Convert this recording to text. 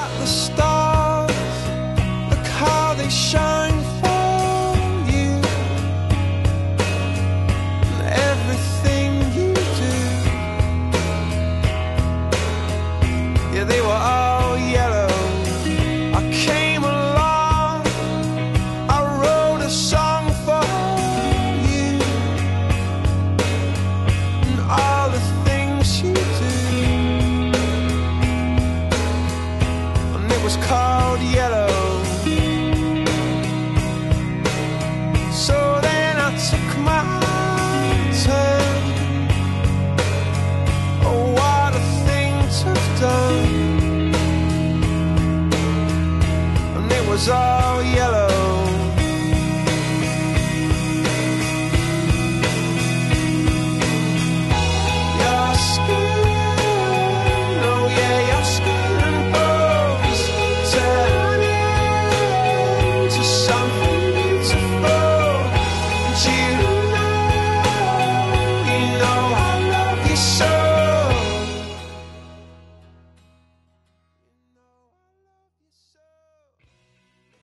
at the stars, look how they shine for you, and everything you do. Yeah, they were all yellow. I came along, I wrote a song for you, and all the things you do. And it was called Yellow. So then I took my turn. Oh, what a thing to have done. And it was all yellow.